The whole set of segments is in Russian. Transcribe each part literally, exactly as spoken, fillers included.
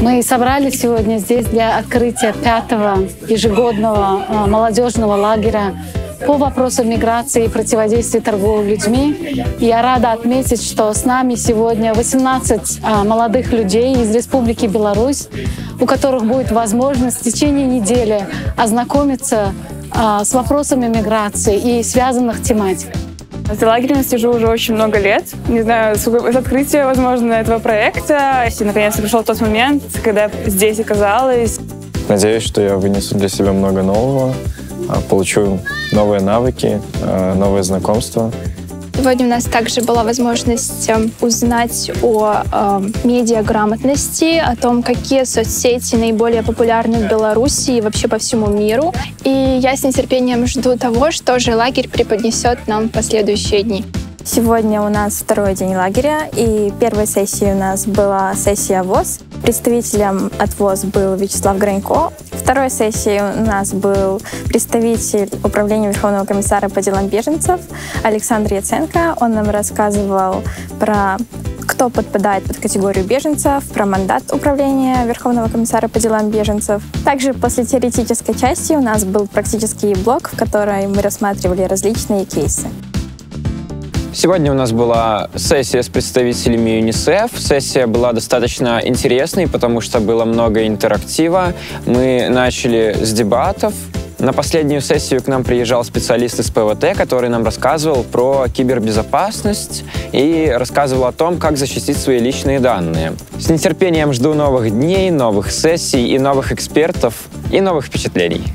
Мы собрались сегодня здесь для открытия пятого ежегодного молодежного лагеря по вопросам миграции и противодействия торговли людьми. Я рада отметить, что с нами сегодня восемнадцать молодых людей из Республики Беларусь, у которых будет возможность в течение недели ознакомиться с вопросами миграции и связанных тематик. За лагерем я сижу уже очень много лет. Не знаю, с открытия, возможно, этого проекта. И наконец-то пришел тот момент, когда я здесь оказалась. Надеюсь, что я вынесу для себя много нового, получу новые навыки, новые знакомства. Сегодня у нас также была возможность узнать о э, медиаграмотности, о том, какие соцсети наиболее популярны в Беларуси и вообще по всему миру. И я с нетерпением жду того, что же лагерь преподнесет нам в последующие дни. Сегодня у нас второй день лагеря, и первой сессией у нас была сессия ВОС. Представителем от ВОС был Вячеслав Гранько. Второй сессией у нас был представитель Управления Верховного комиссара по делам беженцев Александр Яценко. Он нам рассказывал про кто подпадает под категорию беженцев, про мандат Управления Верховного комиссара по делам беженцев. Также после теоретической части у нас был практический блок, в котором мы рассматривали различные кейсы. Сегодня у нас была сессия с представителями ЮНИСЕФ. Сессия была достаточно интересной, потому что было много интерактива. Мы начали с дебатов. На последнюю сессию к нам приезжал специалист из ПВТ, который нам рассказывал про кибербезопасность и рассказывал о том, как защитить свои личные данные. С нетерпением жду новых дней, новых сессий и новых экспертов и новых впечатлений.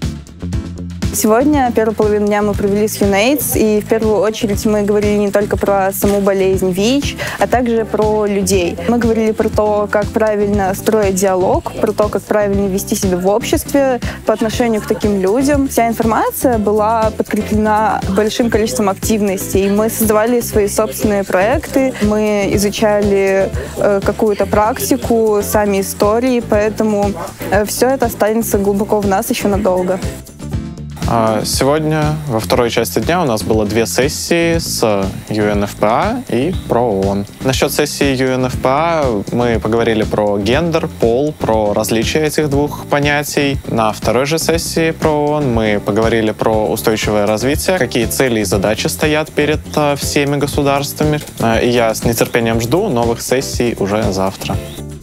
Сегодня первую половину дня мы провели с ЮНАИДС, и в первую очередь мы говорили не только про саму болезнь ВИЧ, а также про людей. Мы говорили про то, как правильно строить диалог, про то, как правильно вести себя в обществе по отношению к таким людям. Вся информация была подкреплена большим количеством активностей. Мы создавали свои собственные проекты, мы изучали э, какую-то практику, сами истории, поэтому э, все это останется глубоко в нас еще надолго. Сегодня, во второй части дня, у нас было две сессии с ю эн эф пэ а и про ООН. Насчет сессии ю эн эф пэ а мы поговорили про гендер, пол, про различия этих двух понятий. На второй же сессии про ООН мы поговорили про устойчивое развитие, какие цели и задачи стоят перед всеми государствами. И я с нетерпением жду новых сессий уже завтра.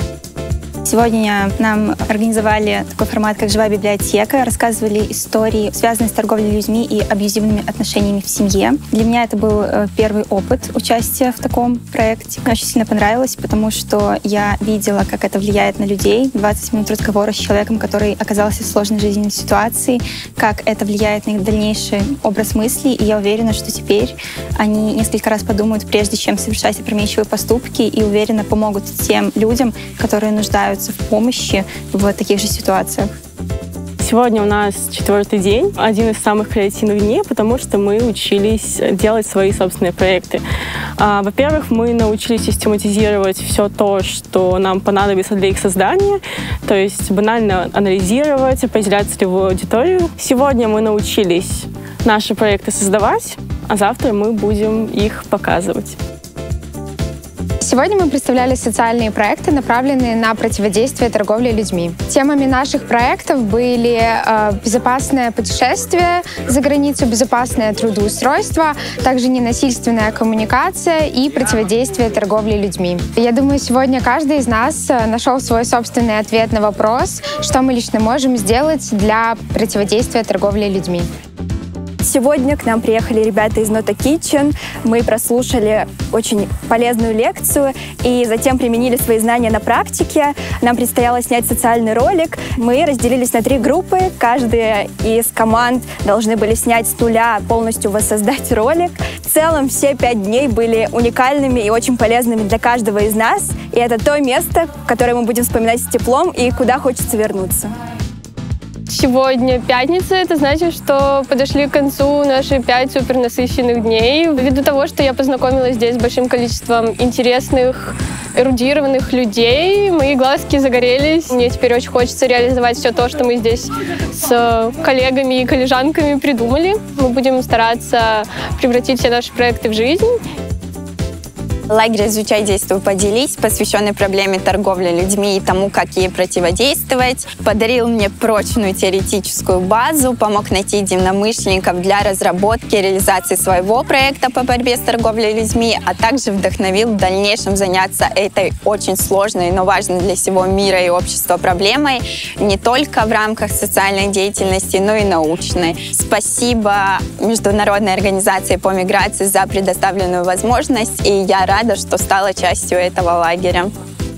Сегодня нам организовали такой формат, как «Живая библиотека», рассказывали истории, связанные с торговлей людьми и абьюзивными отношениями в семье. Для меня это был первый опыт участия в таком проекте. Мне очень сильно понравилось, потому что я видела, как это влияет на людей. двадцать минут разговора с человеком, который оказался в сложной жизненной ситуации, как это влияет на их дальнейший образ мыслей. И я уверена, что теперь они несколько раз подумают, прежде чем совершать опрометчивые поступки, и уверенно помогут тем людям, которые нуждаются в помощи в таких же ситуациях. Сегодня у нас четвертый день, один из самых креативных дней, потому что мы учились делать свои собственные проекты. Во-первых, мы научились систематизировать все то, что нам понадобится для их создания, то есть банально анализировать, определять целевую аудиторию. Сегодня мы научились наши проекты создавать, а завтра мы будем их показывать. Сегодня мы представляли социальные проекты, направленные на противодействие торговле людьми. Темами наших проектов были э, безопасное путешествие за границу, безопасное трудоустройство, также ненасильственная коммуникация и противодействие торговле людьми. Я думаю, сегодня каждый из нас нашел свой собственный ответ на вопрос, что мы лично можем сделать для противодействия торговле людьми. Сегодня к нам приехали ребята из Not a Kitchen. Мы прослушали очень полезную лекцию и затем применили свои знания на практике. Нам предстояло снять социальный ролик. Мы разделились на три группы. Каждая из команд должны были снять с нуля, полностью воссоздать ролик. В целом все пять дней были уникальными и очень полезными для каждого из нас. И это то место, которое мы будем вспоминать с теплом и куда хочется вернуться. Сегодня пятница, это значит, что подошли к концу наши пять супернасыщенных дней. Ввиду того, что я познакомилась здесь с большим количеством интересных, эрудированных людей, мои глазки загорелись. Мне теперь очень хочется реализовать все то, что мы здесь с коллегами и коллежанками придумали. Мы будем стараться превратить все наши проекты в жизнь. Лагерь «Изучай, действуй, поделись», посвященный проблеме торговли людьми и тому, как ей противодействовать, подарил мне прочную теоретическую базу, помог найти единомышленников для разработки и реализации своего проекта по борьбе с торговлей людьми, а также вдохновил в дальнейшем заняться этой очень сложной, но важной для всего мира и общества проблемой не только в рамках социальной деятельности, но и научной. Спасибо Международной организации по миграции за предоставленную возможность, и я рада, рада, что стала частью этого лагеря.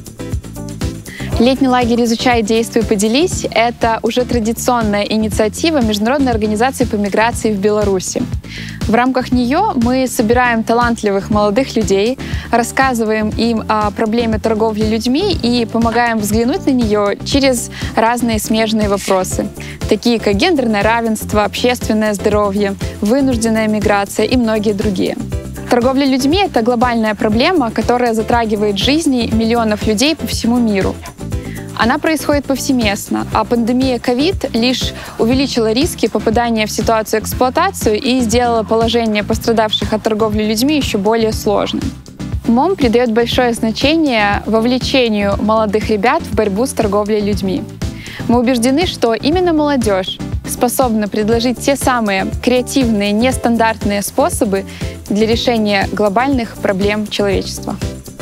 Летний лагерь «Изучай, действуй, поделись» — это уже традиционная инициатива Международной организации по миграции в Беларуси. В рамках нее мы собираем талантливых молодых людей, рассказываем им о проблеме торговли людьми и помогаем взглянуть на нее через разные смежные вопросы, такие как гендерное равенство, общественное здоровье, вынужденная миграция и многие другие. Торговля людьми — это глобальная проблема, которая затрагивает жизни миллионов людей по всему миру. Она происходит повсеместно, а пандемия ковид лишь увеличила риски попадания в ситуацию эксплуатации и сделала положение пострадавших от торговли людьми еще более сложным. МОМ придает большое значение вовлечению молодых ребят в борьбу с торговлей людьми. Мы убеждены, что именно молодежь способна предложить те самые креативные, нестандартные способы для решения глобальных проблем человечества.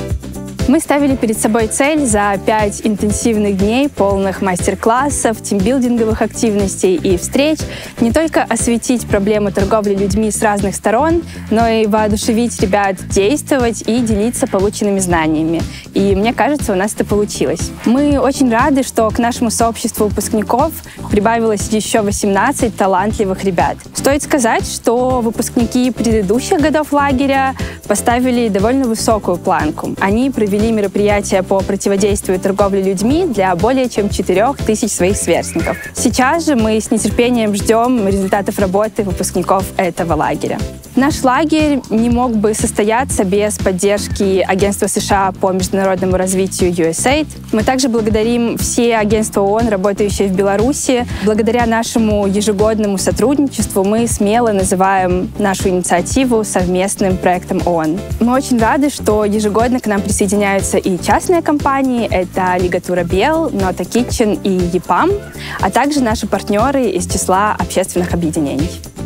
Мы ставили перед собой цель за пять интенсивных дней, полных мастер-классов, тимбилдинговых активностей и встреч, не только осветить проблему торговли людьми с разных сторон, но и воодушевить ребят действовать и делиться полученными знаниями. И мне кажется, у нас это получилось. Мы очень рады, что к нашему сообществу выпускников прибавилось еще восемнадцать талантливых ребят. Стоит сказать, что выпускники предыдущих годов лагеря поставили довольно высокую планку. Они провели мероприятия по противодействию торговли людьми для более чем четырех тысяч своих сверстников. Сейчас же мы с нетерпением ждем результатов работы выпускников этого лагеря. Наш лагерь не мог бы состояться без поддержки Агентства США по международному развитию ю эс эй ай ди. Мы также благодарим все агентства ООН, работающие в Беларуси. Благодаря нашему ежегодному сотрудничеству мы смело называем нашу инициативу совместным проектом ООН. Мы очень рады, что ежегодно к нам присоединяются и частные компании. Это Лигатура Бел, Нота Китчен и ЕПАМ, а также наши партнеры из числа общественных объединений.